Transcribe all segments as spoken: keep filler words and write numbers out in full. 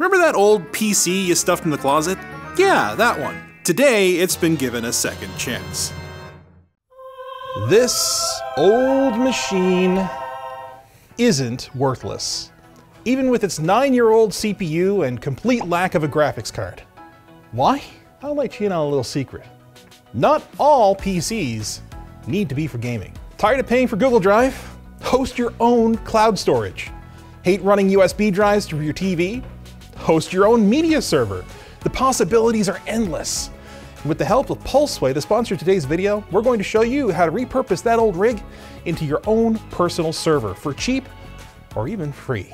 Remember that old P C you stuffed in the closet? Yeah, that one. Today, it's been given a second chance. This old machine isn't worthless, even with its nine-year-old C P U and complete lack of a graphics card. Why? I'll let you in on a little secret. Not all P Cs need to be for gaming. Tired of paying for Google Drive? Host your own cloud storage. Hate running U S B drives through your T V? Host your own media server. The possibilities are endless. And with the help of Pulseway, the sponsor of today's video, we're going to show you how to repurpose that old rig into your own personal server for cheap or even free.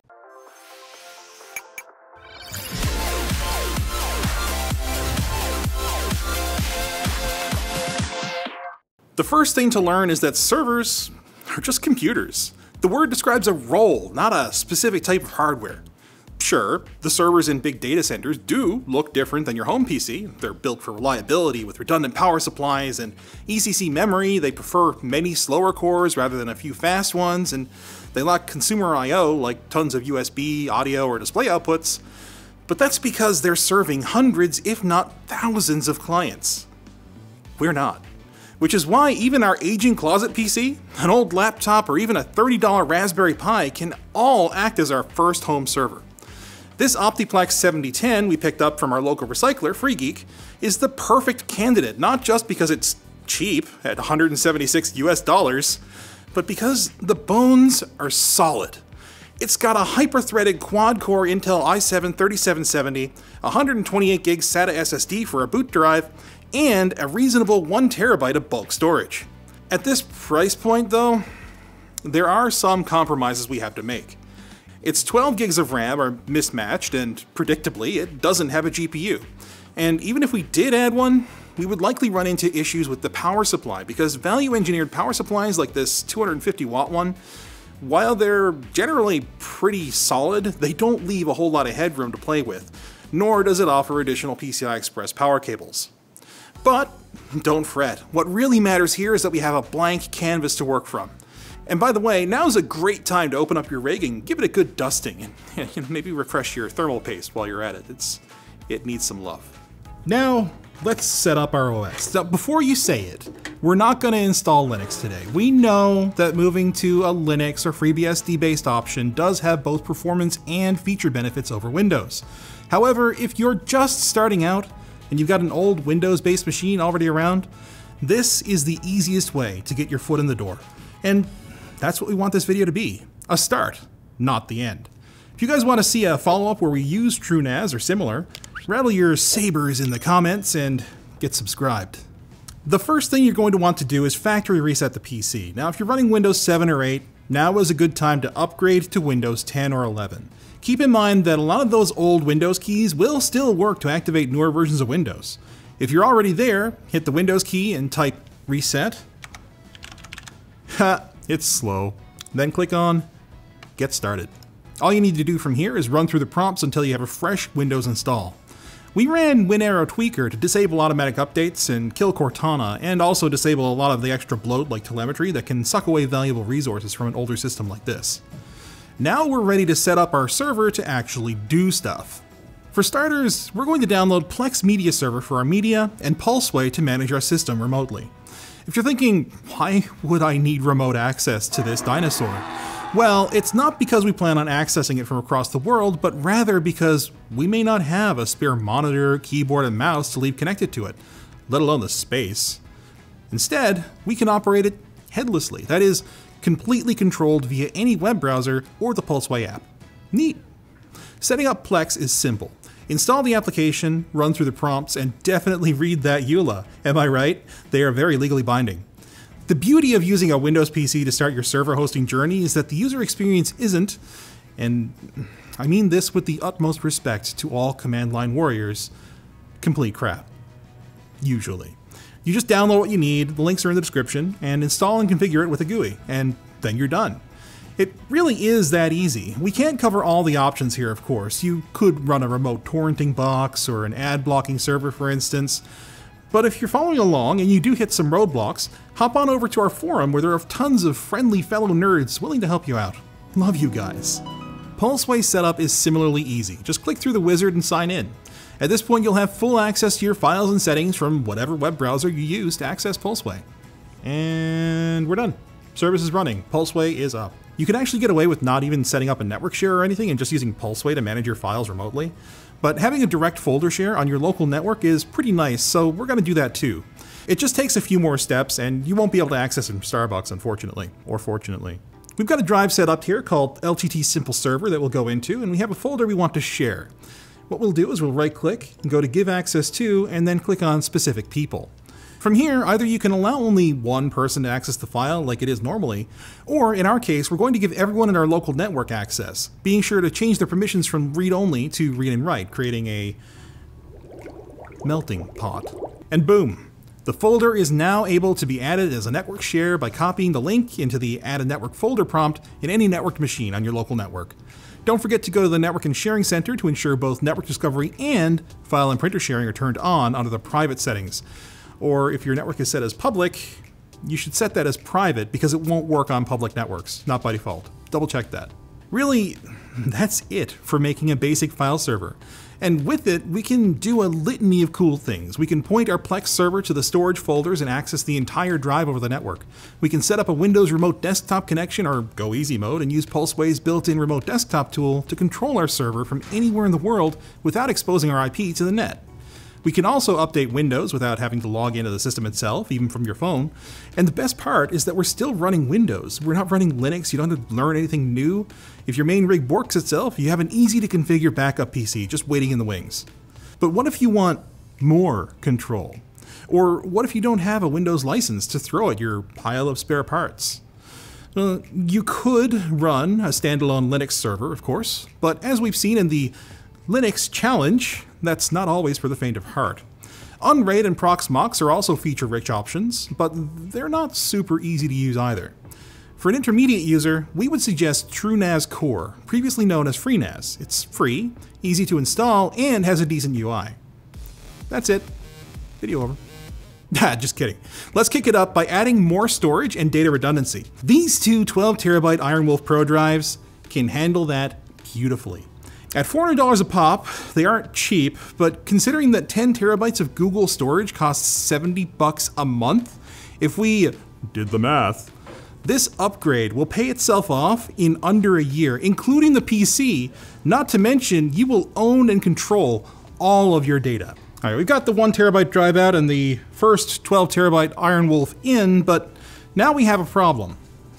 The first thing to learn is that servers are just computers. The word describes a role, not a specific type of hardware. Sure, the servers in big data centers do look different than your home P C. They're built for reliability with redundant power supplies and E C C memory. They prefer many slower cores rather than a few fast ones, and they lack consumer I O like tons of U S B, audio, or display outputs. But that's because they're serving hundreds, if not thousands of clients. We're not. Which is why even our aging closet P C, an old laptop, or even a thirty dollar Raspberry Pi can all act as our first home server. This Optiplex seventy ten we picked up from our local recycler, FreeGeek, is the perfect candidate, not just because it's cheap at one hundred seventy-six U S dollars, but because the bones are solid. It's got a hyper-threaded quad-core Intel i seven thirty-seven seventy, one hundred twenty-eight gig SATA S S D for a boot drive, and a reasonable one terabyte of bulk storage. At this price point though, there are some compromises we have to make. Its twelve gigs of RAM are mismatched, and predictably, it doesn't have a G P U. And even if we did add one, we would likely run into issues with the power supply, because value-engineered power supplies like this two hundred fifty watt one, while they're generally pretty solid, they don't leave a whole lot of headroom to play with, nor does it offer additional P C I Express power cables. But don't fret, what really matters here is that we have a blank canvas to work from. And by the way, now's a great time to open up your rig and give it a good dusting, and you know, maybe refresh your thermal paste while you're at it. It's, it needs some love. Now, let's set up our O S. Now, before you say it, we're not going to install Linux today. We know that moving to a Linux or FreeBSD based option does have both performance and feature benefits over Windows. However, if you're just starting out and you've got an old Windows-based machine already around, this is the easiest way to get your foot in the door. And that's what we want this video to be, a start, not the end. If you guys want to see a follow-up where we use TrueNAS or similar, rattle your sabers in the comments and get subscribed. The first thing you're going to want to do is factory reset the P C. Now, if you're running Windows seven or eight, now is a good time to upgrade to Windows ten or eleven. Keep in mind that a lot of those old Windows keys will still work to activate newer versions of Windows. If you're already there, hit the Windows key and type reset. Ha, it's slow. Then click on Get Started. All you need to do from here is run through the prompts until you have a fresh Windows install. We ran WinArrow Tweaker to disable automatic updates and kill Cortana, and also disable a lot of the extra bloat like telemetry that can suck away valuable resources from an older system like this. Now we're ready to set up our server to actually do stuff. For starters, we're going to download Plex Media Server for our media and Pulseway to manage our system remotely. If you're thinking, why would I need remote access to this dinosaur? Well, it's not because we plan on accessing it from across the world, but rather because we may not have a spare monitor, keyboard, and mouse to leave connected to it, let alone the space. Instead, we can operate it headlessly, that is, completely controlled via any web browser or the Pulseway app. Neat. Setting up Plex is simple. Install the application, run through the prompts, and definitely read that E U L A. Am I right? They are very legally binding. The beauty of using a Windows P C to start your server hosting journey is that the user experience isn't, and I mean this with the utmost respect to all command line warriors, complete crap. Usually. You just download what you need, the links are in the description, and install and configure it with a G U I, and then you're done. It really is that easy. We can't cover all the options here, of course. You could run a remote torrenting box or an ad blocking server, for instance. But if you're following along and you do hit some roadblocks, hop on over to our forum where there are tons of friendly fellow nerds willing to help you out. Love you guys. Pulseway setup is similarly easy. Just click through the wizard and sign in. At this point, you'll have full access to your files and settings from whatever web browser you use to access Pulseway. And we're done. Service is running. Pulseway is up. You can actually get away with not even setting up a network share or anything and just using Pulseway to manage your files remotely. But having a direct folder share on your local network is pretty nice, so we're going to do that too. It just takes a few more steps, and you won't be able to access it from Starbucks, unfortunately, or fortunately. We've got a drive set up here called L T T Simple Server that we'll go into, and we have a folder we want to share. What we'll do is we'll right-click and go to Give Access To, and then click on Specific People. From here, either you can allow only one person to access the file like it is normally, or in our case, we're going to give everyone in our local network access, being sure to change their permissions from read-only to read and write, creating a melting pot. And boom! The folder is now able to be added as a network share by copying the link into the Add a Network folder prompt in any networked machine on your local network. Don't forget to go to the Network and Sharing Center to ensure both network discovery and file and printer sharing are turned on under the private settings. Or if your network is set as public, you should set that as private because it won't work on public networks, not by default. Double check that. Really, that's it for making a basic file server. And with it, we can do a litany of cool things. We can point our Plex server to the storage folders and access the entire drive over the network. We can set up a Windows remote desktop connection or go easy mode and use Pulseway's built-in remote desktop tool to control our server from anywhere in the world without exposing our I P to the net. We can also update Windows without having to log into the system itself, even from your phone. And the best part is that we're still running Windows. We're not running Linux. You don't have to learn anything new. If your main rig borks itself, you have an easy to configure backup P C just waiting in the wings. But what if you want more control? Or what if you don't have a Windows license to throw at your pile of spare parts? Uh, you could run a standalone Linux server, of course, but as we've seen in the Linux Challenge, that's not always for the faint of heart. Unraid and Proxmox are also feature-rich options, but they're not super easy to use either. For an intermediate user, we would suggest TrueNAS Core, previously known as FreeNAS. It's free, easy to install, and has a decent U I. That's it. Video over. Ah, just kidding. Let's kick it up by adding more storage and data redundancy. These two twelve terabyte IronWolf Pro drives can handle that beautifully. At four hundred dollars a pop, they aren't cheap, but considering that ten terabytes of Google storage costs seventy bucks a month, if we did the math, this upgrade will pay itself off in under a year, including the P C, not to mention you will own and control all of your data. All right, we've got the one terabyte drive out and the first twelve terabyte IronWolf in, but now we have a problem.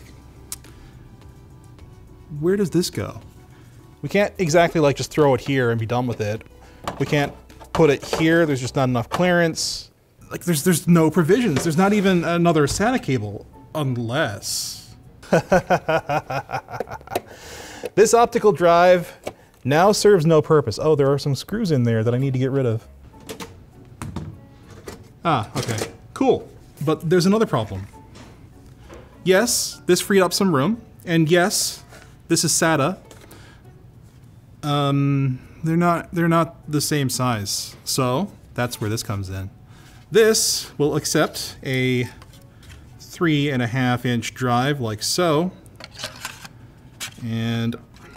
Where does this go? We can't exactly like just throw it here and be done with it. We can't put it here, there's just not enough clearance. Like there's there's no provisions. There's not even another SATA cable, unless. This optical drive now serves no purpose. Oh, there are some screws in there that I need to get rid of. Ah, okay, cool. But there's another problem. Yes, this freed up some room, and yes, this is SATA. Um, they're not, they're not the same size. So that's where this comes in. This will accept a three and a half inch drive like so, and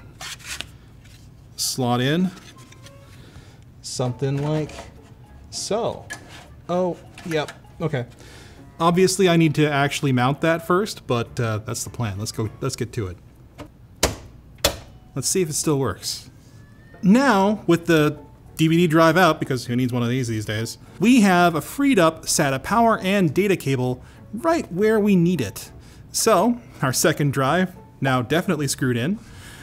slot in something like so. Oh, yep, okay. Obviously I need to actually mount that first, but uh, that's the plan. Let's go, let's get to it. Let's see if it still works. Now, with the D V D drive out, because who needs one of these these days, we have a freed up SATA power and data cable right where we need it. So, our second drive, now definitely screwed in,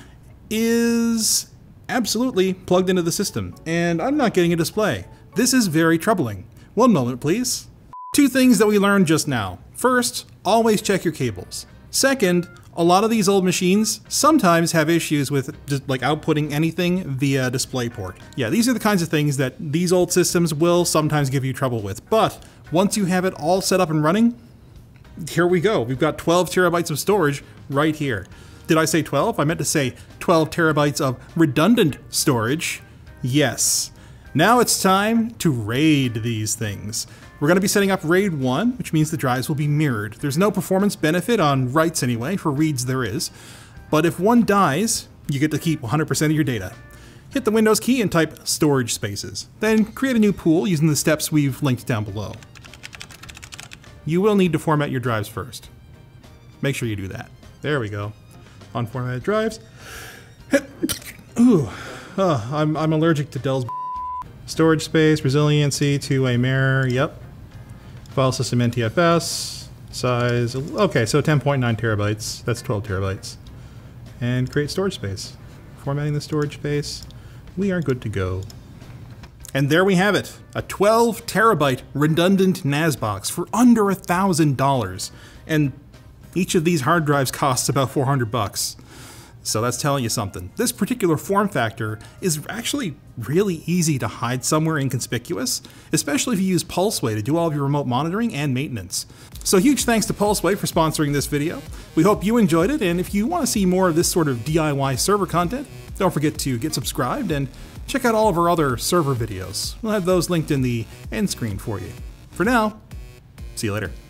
is absolutely plugged into the system, and I'm not getting a display. This is very troubling. One moment, please. Two things that we learned just now. First, always check your cables. Second, a lot of these old machines sometimes have issues with just like outputting anything via DisplayPort. Yeah, these are the kinds of things that these old systems will sometimes give you trouble with. But once you have it all set up and running, here we go. We've got twelve terabytes of storage right here. Did I say twelve? I meant to say twelve terabytes of redundant storage. Yes. Now it's time to RAID these things. We're going to be setting up RAID one, which means the drives will be mirrored. There's no performance benefit on writes anyway, for reads there is. But if one dies, You get to keep one hundred percent of your data. Hit the Windows key and type storage spaces. Then create a new pool using the steps we've linked down below. You will need to format your drives first. Make sure you do that. There we go. Unformatted drives. Ooh, oh, I'm, I'm allergic to Dell's. Storage space, resiliency, two-way mirror, yep. File system N T F S, size, okay, so ten point nine terabytes, that's twelve terabytes. And create storage space. Formatting the storage space, we are good to go. And there we have it, a twelve terabyte redundant N A S box for under a thousand dollars. And each of these hard drives costs about four hundred bucks. So that's telling you something. This particular form factor is actually really easy to hide somewhere inconspicuous, especially if you use Pulseway to do all of your remote monitoring and maintenance. So huge thanks to Pulseway for sponsoring this video. We hope you enjoyed it, and if you want to see more of this sort of D I Y server content, don't forget to get subscribed and check out all of our other server videos. We'll have those linked in the end screen for you. For now, see you later.